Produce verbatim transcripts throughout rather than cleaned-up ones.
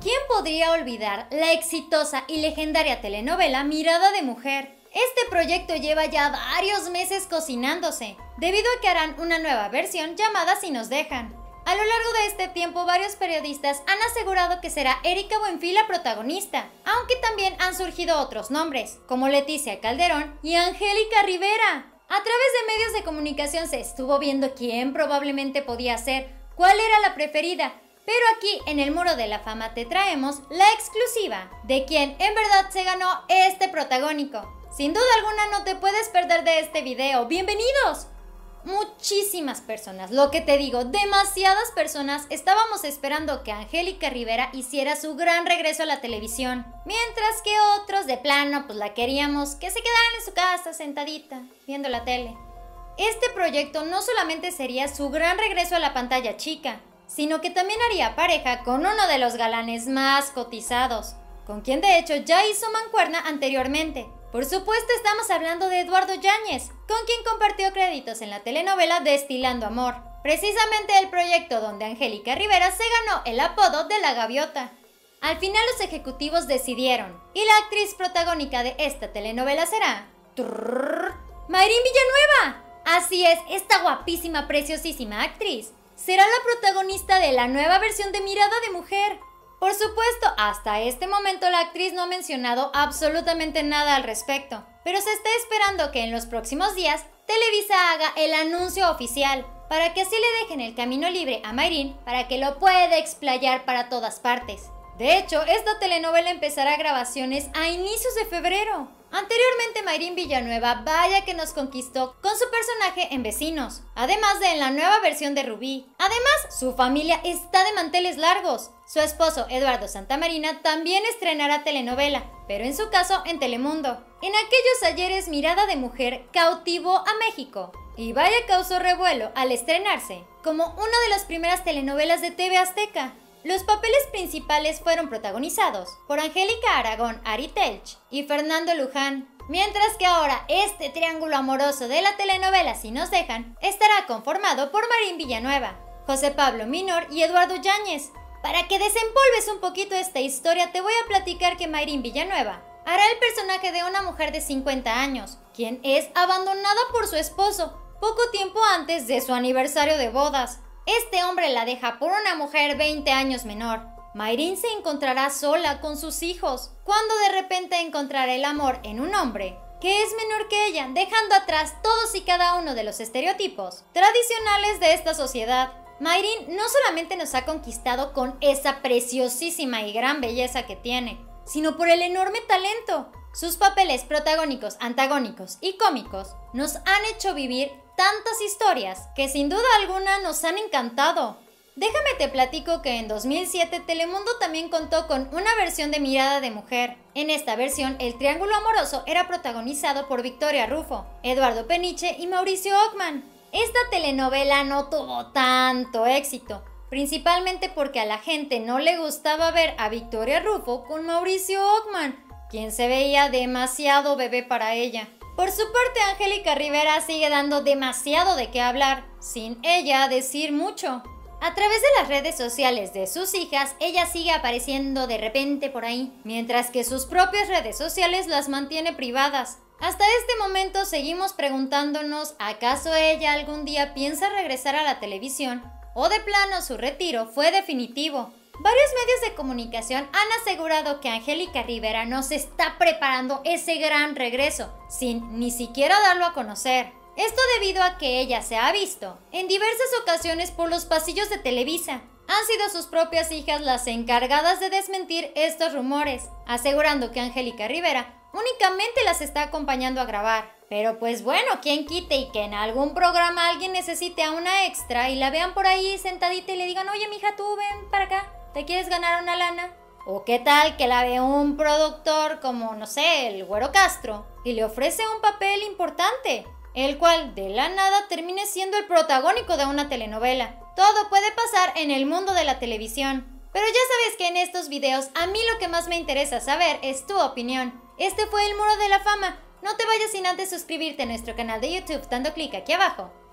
¿Quién podría olvidar la exitosa y legendaria telenovela Mirada de Mujer? Este proyecto lleva ya varios meses cocinándose, debido a que harán una nueva versión llamada Si nos dejan. A lo largo de este tiempo, varios periodistas han asegurado que será Erika Buenfil la protagonista, aunque también han surgido otros nombres, como Leticia Calderón y Angélica Rivera. A través de medios de comunicación se estuvo viendo quién probablemente podía ser, cuál era la preferida, pero aquí en el Muro de la Fama te traemos la exclusiva de quién en verdad se ganó este protagónico. Sin duda alguna no te puedes perder de este video. ¡Bienvenidos! Muchísimas personas, lo que te digo, demasiadas personas estábamos esperando que Angélica Rivera hiciera su gran regreso a la televisión, mientras que otros de plano pues la queríamos que se quedaran en su casa sentadita viendo la tele. Este proyecto no solamente sería su gran regreso a la pantalla chica, sino que también haría pareja con uno de los galanes más cotizados, con quien de hecho ya hizo mancuerna anteriormente. Por supuesto estamos hablando de Eduardo Yáñez, con quien compartió créditos en la telenovela Destilando Amor, precisamente el proyecto donde Angélica Rivera se ganó el apodo de la Gaviota. Al final los ejecutivos decidieron, y la actriz protagónica de esta telenovela será trrr, Mayrín Villanueva. Así es, esta guapísima, preciosísima actriz será la protagonista de la nueva versión de Mirada de Mujer. Por supuesto, hasta este momento la actriz no ha mencionado absolutamente nada al respecto, pero se está esperando que en los próximos días Televisa haga el anuncio oficial, para que así le dejen el camino libre a Mayrín para que lo pueda explayar para todas partes. De hecho, esta telenovela empezará grabaciones a inicios de febrero. Anteriormente Mayrín Villanueva vaya que nos conquistó con su personaje en Vecinos, además de en la nueva versión de Rubí. Además, su familia está de manteles largos. Su esposo Eduardo Santamarina también estrenará telenovela, pero en su caso en Telemundo. En aquellos ayeres Mirada de Mujer cautivó a México, y vaya causó revuelo al estrenarse como una de las primeras telenovelas de T V Azteca. Los papeles principales fueron protagonizados por Angélica Aragón Ari Telch y Fernando Luján, mientras que ahora este triángulo amoroso de la telenovela Si nos dejan estará conformado por Mayrín Villanueva, José Pablo Minor y Eduardo Yáñez. Para que desempolves un poquito esta historia, te voy a platicar que Mayrín Villanueva hará el personaje de una mujer de cincuenta años, quien es abandonada por su esposo poco tiempo antes de su aniversario de bodas. Este hombre la deja por una mujer veinte años menor. Mayrín se encontrará sola con sus hijos, cuando de repente encontrará el amor en un hombre que es menor que ella, dejando atrás todos y cada uno de los estereotipos tradicionales de esta sociedad. Mayrín no solamente nos ha conquistado con esa preciosísima y gran belleza que tiene, sino por el enorme talento. Sus papeles protagónicos, antagónicos y cómicos nos han hecho vivir tantas historias que sin duda alguna nos han encantado. Déjame te platico que en dos mil siete Telemundo también contó con una versión de Mirada de Mujer. En esta versión el triángulo amoroso era protagonizado por Victoria Rufo, Eduardo Peniche y Mauricio Ockman. Esta telenovela no tuvo tanto éxito, principalmente porque a la gente no le gustaba ver a Victoria Rufo con Mauricio Ockman, quien se veía demasiado bebé para ella. Por su parte, Angélica Rivera sigue dando demasiado de qué hablar, sin ella decir mucho. A través de las redes sociales de sus hijas, ella sigue apareciendo de repente por ahí, mientras que sus propias redes sociales las mantiene privadas. Hasta este momento seguimos preguntándonos, ¿acaso ella algún día piensa regresar a la televisión? ¿O de plano su retiro fue definitivo? Varios medios de comunicación han asegurado que Angélica Rivera nos está preparando ese gran regreso, sin ni siquiera darlo a conocer. Esto debido a que ella se ha visto en diversas ocasiones por los pasillos de Televisa. Han sido sus propias hijas las encargadas de desmentir estos rumores, asegurando que Angélica Rivera únicamente las está acompañando a grabar. Pero pues bueno, ¿quién quite y que en algún programa alguien necesite a una extra y la vean por ahí sentadita y le digan, oye mija, tú ven para acá, ¿te quieres ganar una lana? ¿O qué tal que la ve un productor como, no sé, el Güero Castro y le ofrece un papel importante, el cual de la nada termine siendo el protagónico de una telenovela? Todo puede pasar en el mundo de la televisión. Pero ya sabes que en estos videos a mí lo que más me interesa saber es tu opinión. Este fue el Muro de la Fama. No te vayas sin antes suscribirte a nuestro canal de YouTube dando clic aquí abajo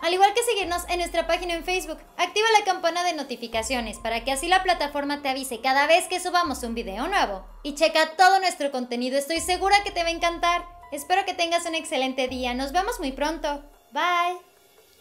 Al igual que seguirnos en nuestra página en Facebook. Activa la campana de notificaciones para que así la plataforma te avise cada vez que subamos un video nuevo. Y checa todo nuestro contenido, estoy segura que te va a encantar. Espero que tengas un excelente día, nos vemos muy pronto. Bye.